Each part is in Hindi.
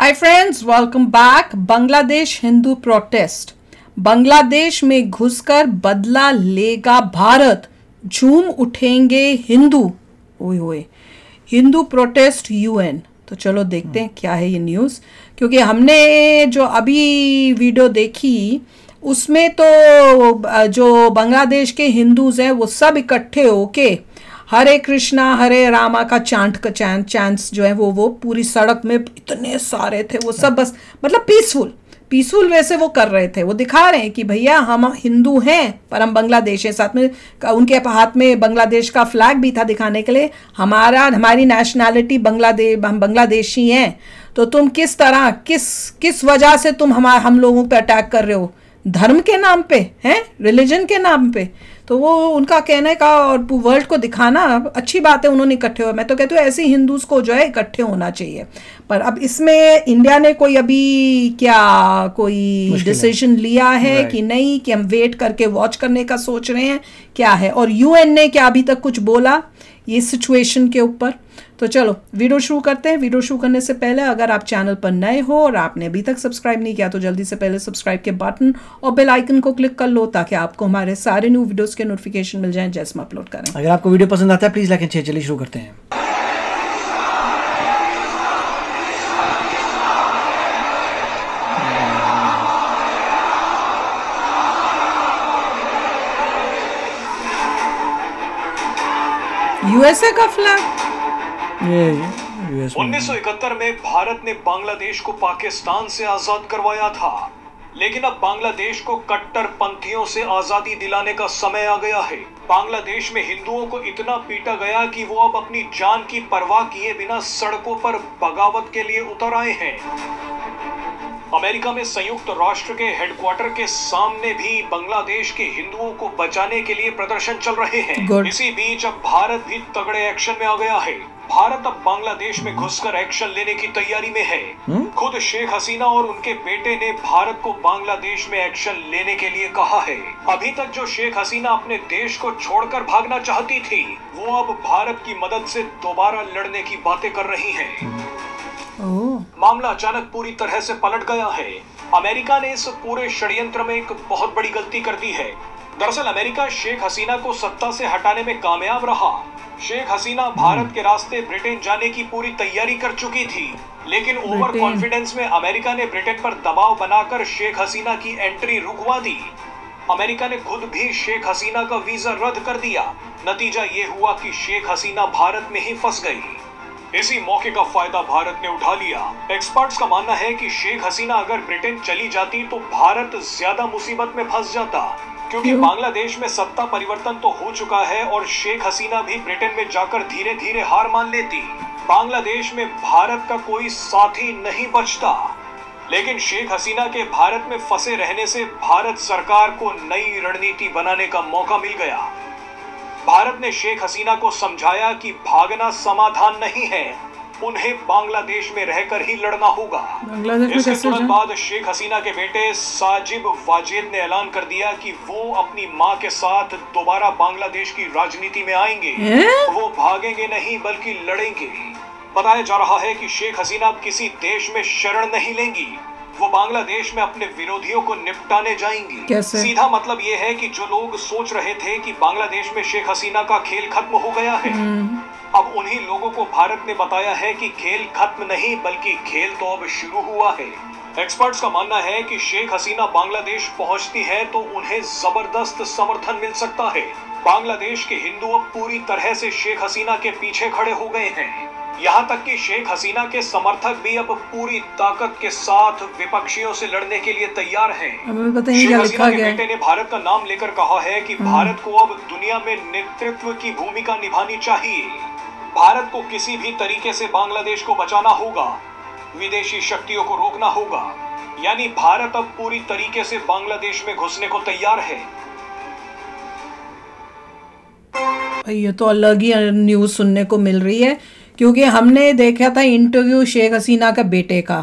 हाय friends, welcome back. Bangladesh Hindu protest. Bangladesh में घुसकर बदला लेगा भारत, झूम उठेंगे हिंदू। ओए होए, हिंदू प्रोटेस्ट यूएन। तो चलो देखते हैं क्या है ये न्यूज़, क्योंकि हमने जो अभी वीडियो देखी उसमें तो जो बांग्लादेश के हिंदूज हैं वो सब इकट्ठे होके हरे कृष्णा हरे रामा का चांट्स जो है वो पूरी सड़क में इतने सारे थे। वो सब बस मतलब पीसफुल वैसे वो कर रहे थे। वो दिखा रहे हैं कि भैया हम हिंदू हैं पर हम बांग्लादेश हैं। साथ में उनके हाथ में बांग्लादेश का फ्लैग भी था दिखाने के लिए हमारी नेशनैलिटी हम बांग्लादेशी हैं। तो तुम किस तरह किस वजह से तुम हम लोगों पे अटैक कर रहे हो, धर्म के नाम पे हैं, रिलीजन के नाम पे। तो वो उनका कहने का और वर्ल्ड को दिखाना अच्छी बात है, उन्होंने इकट्ठे हुए। मैं तो कहती हूँ ऐसे हिंदूज को जो है इकट्ठे होना चाहिए। पर अब इसमें इंडिया ने कोई डिसीजन लिया है कि नहीं, कि हम वेट करके वॉच करने का सोच रहे हैं, क्या है? और यूएन ने क्या अभी तक कुछ बोला ये सिचुएशन के ऊपर? तो चलो वीडियो शुरू करते हैं। वीडियो शुरू करने से पहले अगर आप चैनल पर नए हो और आपने अभी तक सब्सक्राइब नहीं किया तो जल्दी से पहले सब्सक्राइब के बटन और बेल आइकन को क्लिक कर लो, ताकि आपको हमारे सारे न्यू वीडियोस के नोटिफिकेशन मिल जाएं जैसे हम अपलोड करें। अगर आपको वीडियो पसंद आता है प्लीज लाइक एंड शेयर। चलिए शुरू करते हैं। यूएसए का फ्लैग। 1971 में भारत ने बांग्लादेश को पाकिस्तान से आजाद करवाया था, लेकिन अब बांग्लादेश को कट्टरपंथियों से आजादी दिलाने का समय आ गया है। बांग्लादेश में हिंदुओं को इतना पीटा गया कि वो अब अपनी जान की परवाह किए बिना सड़कों पर बगावत के लिए उतर आए हैं। अमेरिका में संयुक्त राष्ट्र के हेडक्वार्टर के सामने भी बांग्लादेश के हिंदुओं को बचाने के लिए प्रदर्शन चल रहे हैं। इसी बीच अब भारत भी तगड़े एक्शन में आ गया है। भारत अब बांग्लादेश में घुसकर एक्शन लेने की तैयारी में है। खुद शेख हसीना और उनके बेटे ने भारत को बांग्लादेश में एक्शन लेने के लिए कहा है। अभी तक जो शेख हसीना अपने देश को छोड़कर भागना चाहती थी, वो अब भारत की मदद से दोबारा लड़ने की बातें कर रही है। मामला अचानक पूरी तरह से पलट गया है। अमेरिका ने इस पूरे षड्यंत्र में एक बहुत बड़ी गलती कर दी है। दरअसल अमेरिका शेख हसीना को सत्ता से हटाने में कामयाब रहा। शेख हसीना भारत के रास्ते ब्रिटेन जाने की पूरी तैयारी कर चुकी थी, लेकिन ओवर कॉन्फिडेंस में अमेरिका ने ब्रिटेन पर दबाव बनाकर शेख हसीना की एंट्री रुकवा दी। अमेरिका ने खुद भी शेख हसीना का वीजा रद्द कर दिया। नतीजा ये हुआ कि शेख हसीना भारत में ही फंस गई। इसी मौके का फायदा भारत ने उठा लिया। एक्सपर्ट्स का मानना है कि शेख हसीना अगर ब्रिटेन चली जाती तो भारत ज्यादा मुसीबत में फंस जाता, क्योंकि बांग्लादेश में सत्ता परिवर्तन तो हो चुका है और शेख हसीना भी ब्रिटेन में जाकर धीरे धीरे हार मान लेती। बांग्लादेश में भारत का कोई साथी नहीं बचता। लेकिन शेख हसीना के भारत में फंसे रहने से भारत सरकार को नई रणनीति बनाने का मौका मिल गया। भारत ने शेख हसीना को समझाया कि भागना समाधान नहीं है, उन्हें बांग्लादेश में रहकर ही लड़ना होगा। इसके तुरंत बाद शेख हसीना के बेटे साजिब वाजेद ने ऐलान कर दिया कि वो अपनी मां के साथ दोबारा बांग्लादेश की राजनीति में आएंगे। वो भागेंगे नहीं बल्कि लड़ेंगे। बताया जा रहा है कि शेख हसीना अब किसी देश में शरण नहीं लेंगी, वो बांग्लादेश में अपने विरोधियों को निपटाने जाएंगी। कैसे? सीधा मतलब ये है कि जो लोग सोच रहे थे कि बांग्लादेश में शेख हसीना का खेल खत्म हो गया है, अब उन्हीं लोगों को भारत ने बताया है कि खेल खत्म नहीं बल्कि खेल तो अब शुरू हुआ है। एक्सपर्ट्स का मानना है कि शेख हसीना बांग्लादेश पहुंचती है तो उन्हें जबरदस्त समर्थन मिल सकता है। बांग्लादेश के हिंदू अब पूरी तरह से शेख हसीना के पीछे खड़े हो गए हैं। यहाँ तक कि शेख हसीना के समर्थक भी अब पूरी ताकत के साथ विपक्षियों से लड़ने के लिए तैयार हैं। शेख हसीना के बेटे ने भारत का नाम लेकर कहा है कि भारत को अब दुनिया में नेतृत्व की भूमिका निभानी चाहिए। भारत को किसी भी तरीके से बांग्लादेश को बचाना होगा, विदेशी शक्तियों को रोकना होगा। यानी भारत अब पूरी तरीके से बांग्लादेश में घुसने को तैयार है। ये तो अलग ही न्यूज़ सुनने को मिल रही है, क्योंकि हमने देखा था इंटरव्यू शेख हसीना का बेटे का,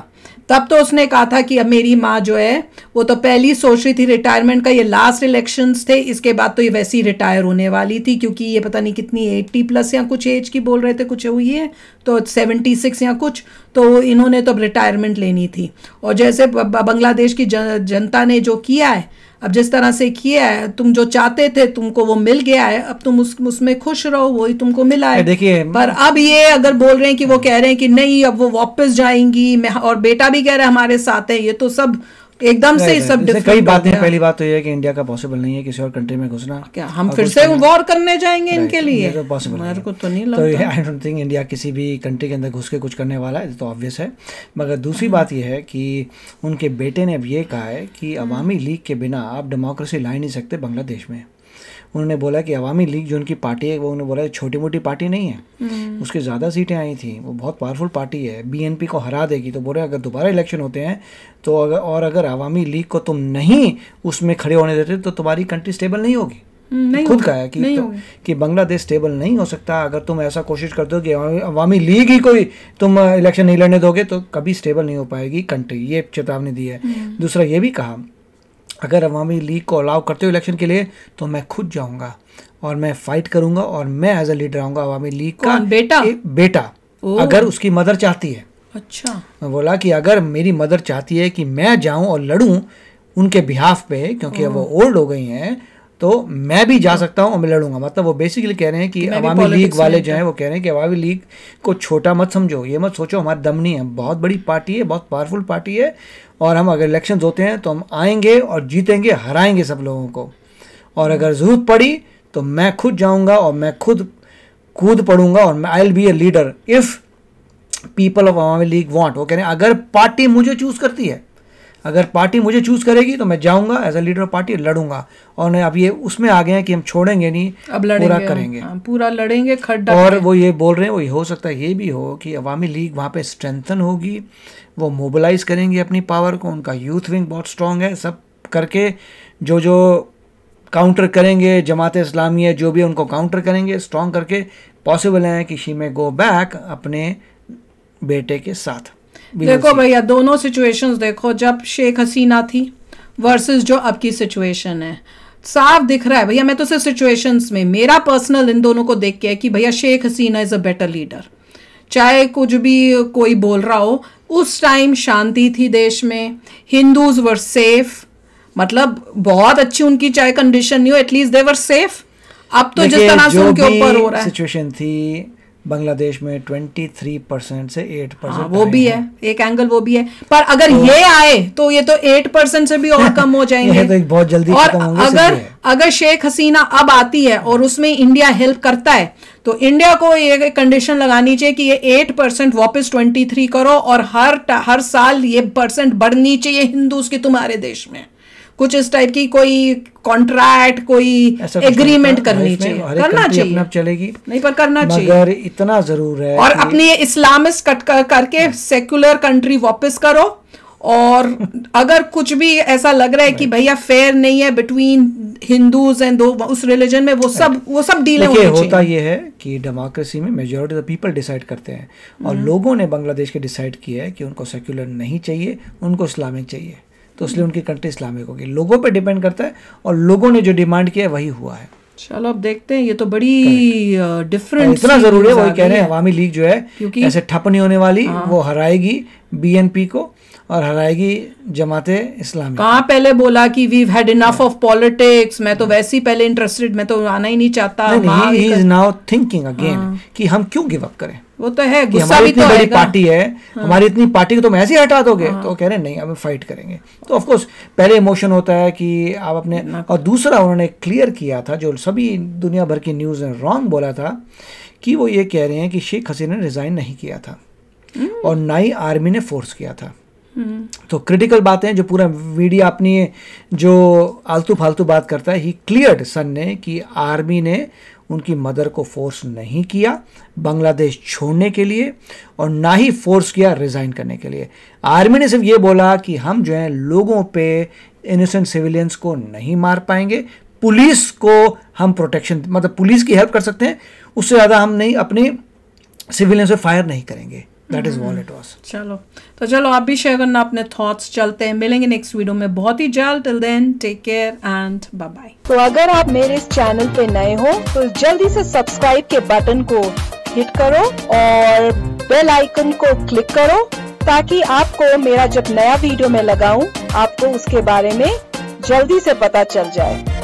तब तो उसने कहा था कि अब मेरी माँ जो है वो तो पहली सोच रही थी रिटायरमेंट का, ये लास्ट इलेक्शंस थे, इसके बाद तो ये वैसे ही रिटायर होने वाली थी, क्योंकि ये पता नहीं कितनी 80+ या कुछ एज की बोल रहे थे, कुछ हुई है तो 76 या कुछ, तो इन्होंने तो अब रिटायरमेंट लेनी थी। और जैसे बांग्लादेश की जनता ने जो किया है, अब जिस तरह से किया है, तुम जो चाहते थे तुमको वो मिल गया है, अब तुम उसमें खुश रहो, वही तुमको मिला है। देखिए, पर अब ये अगर बोल रहे हैं कि वो कह रहे हैं कि नहीं अब वो वापस जाएंगी, मैं और बेटा भी कह रहा है हमारे साथ है, ये तो सब एकदम से सब डिफरेंट कई बातें। पहली बात तो ये है कि इंडिया का पॉसिबल नहीं है किसी और कंट्री में घुसना। क्या हम फिर से वॉर करने जाएंगे इनके लिए? तो पॉसिबल मेरे को तो नहीं तो लगता। आई डोंट थिंक इंडिया किसी भी कंट्री के अंदर घुस के कुछ करने वाला है, तो ऑब्वियस है। मगर दूसरी बात यह है कि उनके बेटे ने अब ये कहा है कि अवामी लीग के बिना आप डेमोक्रेसी ला ही नहीं सकते बांग्लादेश में। उन्होंने बोला कि अवामी लीग जो उनकी पार्टी है, वो उन्होंने बोला छोटी मोटी पार्टी नहीं है, उसके ज़्यादा सीटें आई थी, वो बहुत पावरफुल पार्टी है, बीएनपी को हरा देगी। तो बोले अगर दोबारा इलेक्शन होते हैं तो अगर अवामी लीग को तुम नहीं उसमें खड़े होने देते तो तुम्हारी कंट्री स्टेबल नहीं होगी। खुद कहा है कि बांग्लादेश स्टेबल नहीं हो सकता अगर तुम ऐसा कोशिश करते हो कि अवामी लीग ही कोई तुम इलेक्शन नहीं लड़ने दोगे, तो कभी स्टेबल नहीं हो पाएगी कंट्री। ये चेतावनी दी है। दूसरा ये भी कहा अगर अवामी लीग को अलाउ करते हो इलेक्शन के लिए तो मैं खुद जाऊंगा और मैं फाइट करूंगा और मैं एज अ लीडर आऊंगा अवामी लीग का। बेटा अगर उसकी मदर चाहती है। अच्छा। मैं बोला कि अगर मेरी मदर चाहती है कि मैं जाऊं और लड़ूं उनके बिहाफ पे, क्योंकि अब वो ओल्ड हो गई हैं, तो मैं भी जा सकता हूं और मैं लड़ूंगा। मतलब वो बेसिकली कह रहे हैं कि अवामी लीग वाले जो हैं वो कह रहे हैं कि अवामी लीग को छोटा मत समझो, ये मत सोचो हमारा दम नहीं है, बहुत बड़ी पार्टी है, बहुत पावरफुल पार्टी है, और हम अगर इलेक्शन होते हैं तो हम आएंगे और जीतेंगे, हराएंगे सब लोगों को, और अगर ज़रूरत पड़ी तो मैं खुद जाऊंगा और मैं खुद कूद पड़ूंगा और I will be a leader if people of Awami League want. वो कह रहे हैं अगर पार्टी मुझे चूज़ करती है, अगर पार्टी मुझे चूज़ करेगी तो मैं जाऊंगा as a leader of party, लड़ूंगा। और अब ये उसमें आ गए हैं कि हम छोड़ेंगे नहीं, अब लड़ेंगे, पूरा करेंगे। पूरा लड़ेंगे खड्डा। और वो ये बोल रहे हैं, वो ये हो सकता है ये भी हो कि अवामी लीग वहाँ पे स्ट्रेंथन होगी, वो मोबिलाइज करेंगे अपनी पावर को, उनका यूथ विंग बहुत स्ट्रॉन्ग है, सब करके जो काउंटर करेंगे, जमात इस्लामी है जो भी उनको काउंटर करेंगे स्ट्रॉन्ग करके। पॉसिबल है कि शी में गो बैक अपने बेटे के साथ। देखो भैया दोनों सिचुएशंस देखो, जब शेख हसीना थी वर्सेस जो अब की सिचुएशन है, साफ दिख रहा है भैया। मैं तो सिर्फ सिचुएशंस में मेरा पर्सनल इन दोनों को देख के है कि भैया Sheikh Hasina is a better leader. चाहे कुछ भी कोई बोल रहा हो, उस टाइम शांति थी देश में, हिंदूज वर सेफ, मतलब बहुत अच्छी उनकी चाहे कंडीशन नहीं हो, एटलीस्ट दे वर सेफ। अब तो जिस तरह से उनके ऊपर हो रहा है सिचुएशन थी बांग्लादेश में 23% से 8%। वो भी है एक एंगल, वो भी है। पर अगर ये आए तो ये तो 8% से भी और कम हो जाएंगे। ये तो बहुत जल्दी खत्म होंगे। अगर शेख हसीना अब आती है और उसमें इंडिया हेल्प करता है तो इंडिया को ये कंडीशन लगानी चाहिए कि ये 8% वापस 23 करो, और हर साल ये परसेंट बढ़नी चाहिए हिंदूज की तुम्हारे देश में। कुछ इस टाइप की कोई कॉन्ट्रैक्ट, कोई एग्रीमेंट करनी चाहिए, करना चाहिए। अपने आप चलेगी नहीं पर करना चाहिए, मगर इतना जरूर है। और अपनी इस्लामिस्ट कट करके सेक्युलर कंट्री वापस करो। और अगर कुछ भी ऐसा लग रहा है कि भैया फेयर नहीं है बिटवीन हिंदूज एंड उस रिलीजन में, वो सब डीलें होनी चाहिए। होता ये है कि डेमोक्रेसी में majority of the people decide करते हैं, और लोगों ने बांग्लादेश के डिसाइड किया है कि उनको सेक्युलर नहीं चाहिए, उनको इस्लामिक चाहिए, तो इसलिए उनकी कंट्री इस्लामिक होगी। लोगों पे डिपेंड करता है, और लोगों ने जो डिमांड किया है वही हुआ है। चलो अब देखते हैं, ये तो बड़ी डिफरेंट इतना जरूरी है। वही कह रहे हैं अवामी लीग जो है ऐसे ठप नहीं होने वाली, वो हराएगी बीएनपी को और हराएगी जमाते इस्लामी। कहाँ पहले बोला कि we had enough of politics, मैं तो वैसे ही पहले इंटरेस्टेड, मैं तो आना ही नहीं चाहता। He is now thinking again कि हम क्यों गिव अप करें। वो तो है, गुस्सा हमारी भी इतनी तो बड़ी आएगा। पार्टी है, हमारी इतनी पार्टी को तुम ऐसे ही हटा दोगे, तो कह रहे हैं नहीं, अब फाइट करेंगे। तो ऑफ कोर्स पहले इमोशन होता है कि आप अपने, और दूसरा उन्होंने क्लियर किया था जो सभी दुनिया भर की न्यूज़ ने रॉन्ग बोला था, कि वो ये कह रहे हैं कि शेख हसीना ने रिजाइन नहीं किया था और ना ही आर्मी ने फोर्स किया था। तो क्रिटिकल बातें जो पूरा मीडिया अपनी जो आलतू फालतू बात करता है, ही क्लियर्ड सन ने कि आर्मी ने उनकी मदर को फोर्स नहीं किया बांग्लादेश छोड़ने के लिए, और ना ही फोर्स किया रिज़ाइन करने के लिए। आर्मी ने सिर्फ ये बोला कि हम जो है लोगों पे, इनोसेंट सिविलियंस को नहीं मार पाएंगे, पुलिस को हम प्रोटेक्शन, मतलब पुलिस की हेल्प कर सकते हैं, उससे ज़्यादा हम नहीं अपने सिविलियंस पे फायर नहीं करेंगे। That is all it was. चलो आप भी शेयर करना अपने थॉट्स। चलते हैं, मिलेंगे नेक्स्ट वीडियो में बहुत ही जल्द। Till then take care and bye bye. तो अगर आप मेरे इस चैनल पे नए हो तो जल्दी से सब्सक्राइब के बटन को हिट करो और बेल आइकन को क्लिक करो ताकि आपको मेरा जब नया वीडियो मैं लगाऊं आपको उसके बारे में जल्दी से पता चल जाए।